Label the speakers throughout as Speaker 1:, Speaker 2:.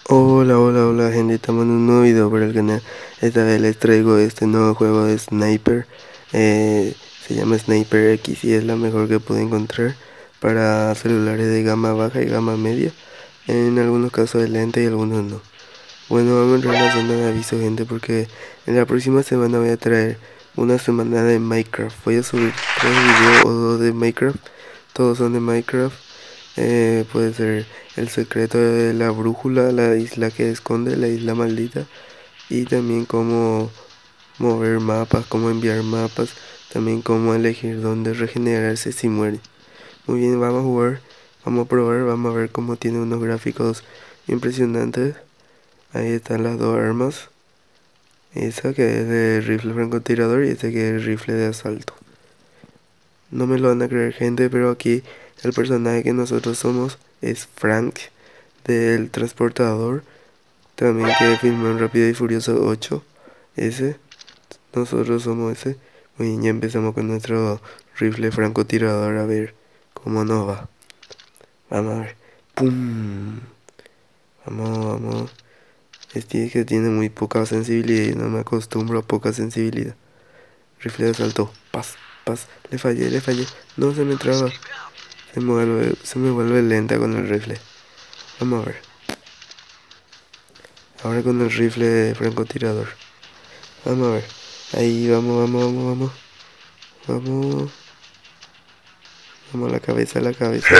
Speaker 1: Hola, hola, hola gente, estamos en un nuevo video para el canal. Esta vez les traigo este nuevo juego de Sniper. Se llama Sniper X y es la mejor que pude encontrar para celulares de gama baja y gama media. En algunos casos es lenta y algunos no. Bueno, vamos a entrar en la zona de aviso, gente, porque en la próxima semana voy a traer una semana de Minecraft. Voy a subir 3 videos o 2 de Minecraft. Todos son de Minecraft. Puede ser el secreto de la brújula, la isla que esconde, la isla maldita. Y también cómo mover mapas, cómo enviar mapas. También cómo elegir dónde regenerarse si muere. Muy bien, vamos a jugar. Vamos a probar, vamos a ver cómo tiene unos gráficos impresionantes. Ahí están las dos armas. Esa que es de rifle francotirador y esta que es rifle de asalto. No me lo van a creer, gente, pero aquí el personaje que nosotros somos es Frank del transportador. También que filmó en Rápido y Furioso 8. Ese. Nosotros somos ese. Muy bien, ya empezamos con nuestro rifle francotirador. A ver cómo nos va. Vamos a ver. ¡Pum! Vamos, vamos. Este que tiene muy poca sensibilidad y no me acostumbro a poca sensibilidad. Rifle de asalto. Paz, paz. Le fallé, le fallé. No se me traba. Se me vuelve lenta con el rifle. Vamos a ver. Ahora con el rifle de francotirador. Vamos a ver. Ahí, vamos, vamos, vamos, vamos. Vamos. Vamos a la cabeza, a la cabeza.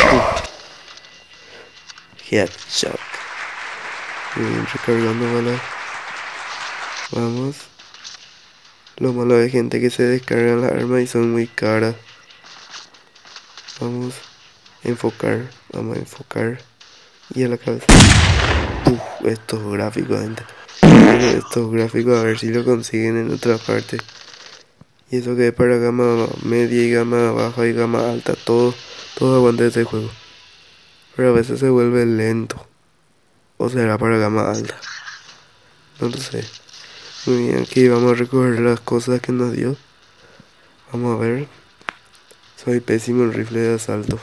Speaker 1: Headshot. Muy bien, recargando balas. Vamos. Lo malo de gente que se descargan las armas y son muy caras. Vamos. Enfocar. Vamos a enfocar. Y a la cabeza. Estos gráficos, gente. Estos gráficos, a ver si lo consiguen en otra parte. Y eso que es para gama media y gama baja y gama alta. Todo aguanta este juego. Pero a veces se vuelve lento. O será para gama alta. No lo sé. Muy bien, aquí vamos a recoger las cosas que nos dio. Vamos a ver. Soy pésimo en rifle de asalto.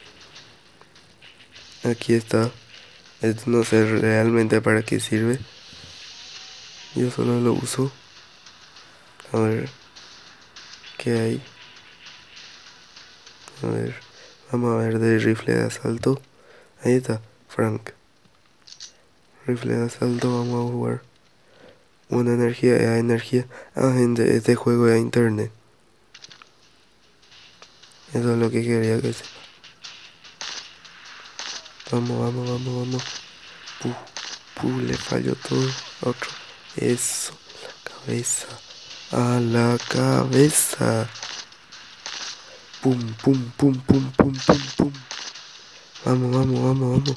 Speaker 1: Aquí está. Esto no sé realmente para qué sirve. Yo solo lo uso. A ver. ¿Qué hay? A ver. Vamos a ver de rifle de asalto. Ahí está. Frank. Rifle de asalto, vamos a jugar. Una energía, energía. Ah, gente, este juego es a internet. Eso es lo que quería que sepa. Vamos, vamos, vamos, vamos. Le falló todo. Otro. Eso. La cabeza. A la cabeza. Pum, pum, pum, pum, pum, pum, pum. Vamos, vamos, vamos, vamos.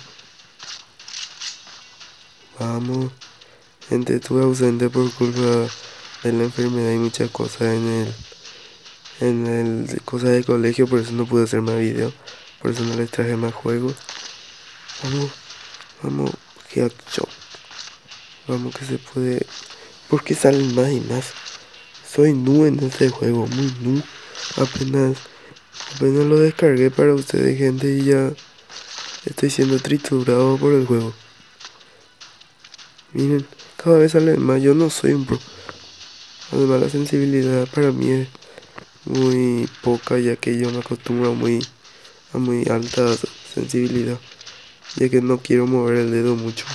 Speaker 1: Vamos. Gente, estuve ausente por culpa de la enfermedad y muchas cosas en el cosas de colegio, por eso no pude hacer más videos. Por eso no les traje más juegos. Vamos, vamos, headshot. Vamos que se puede. ¿Por qué salen más y más? Soy nu en este juego, muy nu. Apenas lo descargué para ustedes, gente, y ya estoy siendo triturado por el juego. Miren, cada vez salen más. Yo no soy un pro. Además, la sensibilidad para mí es muy poca, ya que yo me acostumbro a muy alta sensibilidad, ya que no quiero mover el dedo mucho.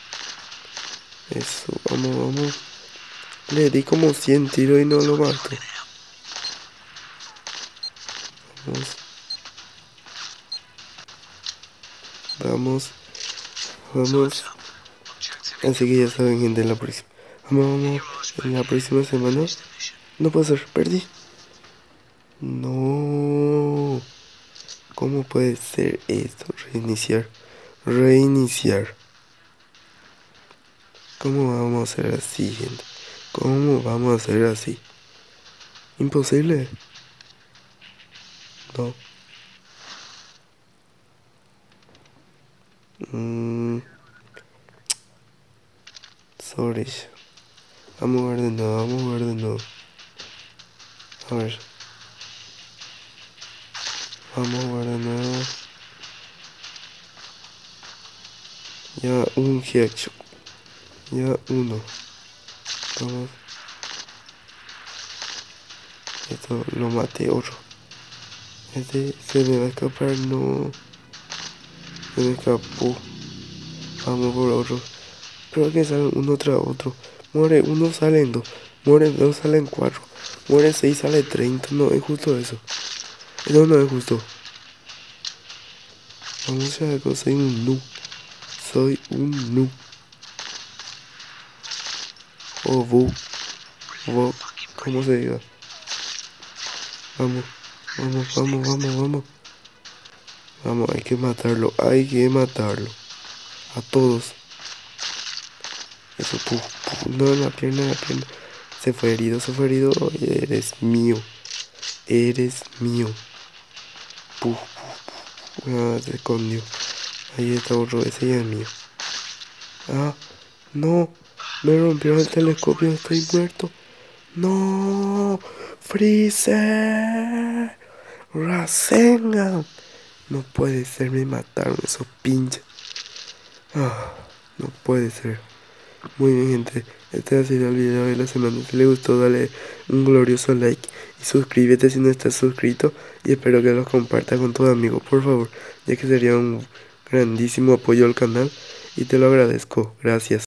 Speaker 1: Eso, vamos, vamos. Le di como 100 tiros y no lo mato. Vamos. Vamos. Vamos. Así que ya saben, gente, en la próxima. Vamos, vamos. En la próxima semana. No puedo ser, perdí. No. ¿Cómo puede ser esto? Reiniciar. Reiniciar. ¿Cómo vamos a hacer así, gente? ¿Cómo vamos a hacer así? Imposible. No. Sorry. Vamos a ver de nuevo, vamos a ver de nuevo. A ver. Vamos a ver de nuevo. Ya un headshot. Ya uno. Vamos. Esto lo maté otro. Este se me va a escapar, no. Se me escapó. Vamos por otro. Pero que salen uno tras otro. Muere uno, salen dos. Muere dos, salen cuatro. Muere seis, sale 30. No es justo eso. Eso no es justo. Vamos a ver, soy un noob. Soy un noob. O bug. ¿Cómo se diga? Vamos, vamos. Vamos, hay que matarlo. Hay que matarlo. A todos. Eso, puf. No, en la pierna. Se fue herido. Eres mío. Eres mío. Puf. Ah, se escondió. Ahí está otro. Ese ya es mío. Ah, no. Me rompieron el telescopio. Estoy muerto. No. Freezer. Rasengan. No puede ser. Me mataron esos pinches. Ah, no puede ser. Muy bien, gente. Este ha sido el video de la semana. Si les gustó, dale un glorioso like y suscríbete si no estás suscrito. Y espero que los compartas con tus amigos, por favor, ya que sería un grandísimo apoyo al canal y te lo agradezco. Gracias.